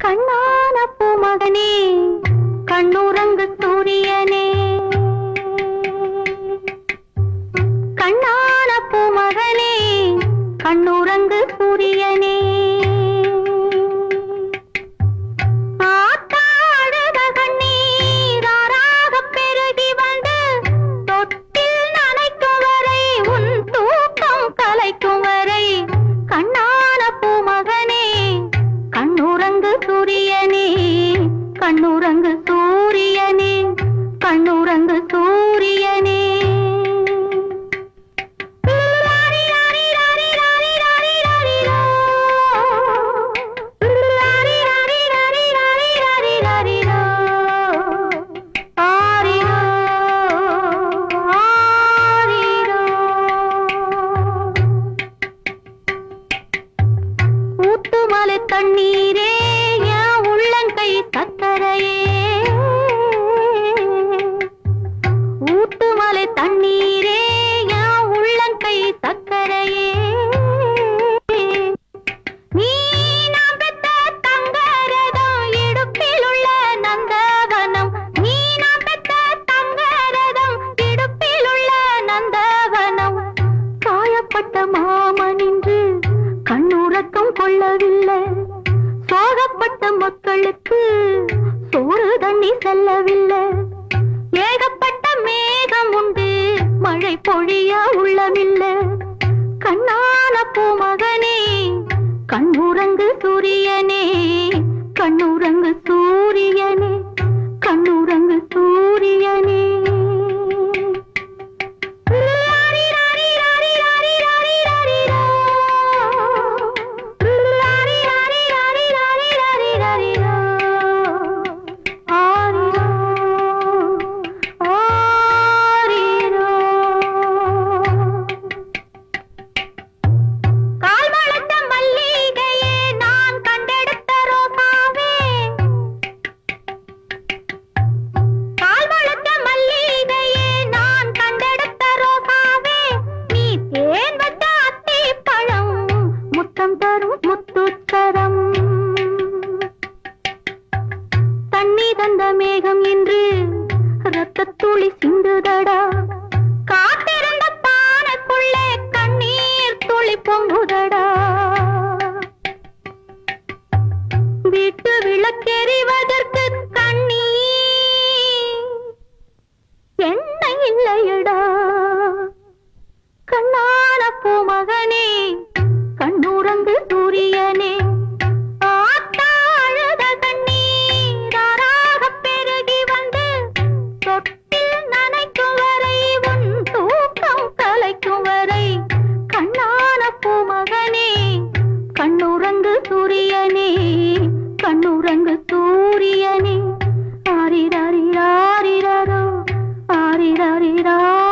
கண்ணான பூமகனே கண்ணுறங்கு சூரியனே கண்ணான பூமகனே கண்ணுறங்கு சூரியனே ஆத்தாடுத கண்ணீர் ஆறாகப் பெருகி வந்து தொட்டில் நனைக்கும் வரை உன் தூக்கம் கலைக்கும் வரை கண்ணான பூமகனே கண்ணுறங்கு சூரியனே கண்ணுறங்கு சூரியனே கண்ணுறங்கு சூரியனே ஊத்துமலை தண்ணீரே என் உள்ளங்கை சக்கரையே ஊத்துமலை தண்ணீரே என் உள்ளங்கை சக்கரையே நீ நாம் பெற்ற தங்கரதம் இடுப்பில் உள்ள நந்தவனம் நீ நாம் பெற்ற தங்கரதம் இடுப்பில் உள்ள நந்தவனம் காயப்பட்ட மாமனின்று கண்ணுறக்கம் கொள்ளவில்லை சோகப்பட்ட மக்களுக்கு சோறு தண்ணி செல்லவில்லை ஏகப்பட்ட மேகம் உண்டு மழை பொழிய உள்ளமில்லை கண்ணான பூமகனே கண்ணுறங்கு சூரியனே கண்ணுறங்கு சூரியனே கண்ணுறங்கு சூரியனே தண்ணி தந்த மேகம் இன்று ரத்தத்துளி சிந்துதடா காத்திருந்த பானைக்குள்ளே கண்ணீர் துளி பொங்குதடா வீட்டு விளக்கெறிவதற்கு கண்ணீர் எண்ணெய் இல்லையடா கண்ணான பூமகனே கண்ணுறங்கு சூரியனே கண்ணுறங்கு சூரியனே கண்ணுறங்கு சூரியனே ஆரிராரிராரிராரோ ஆரிராரிரா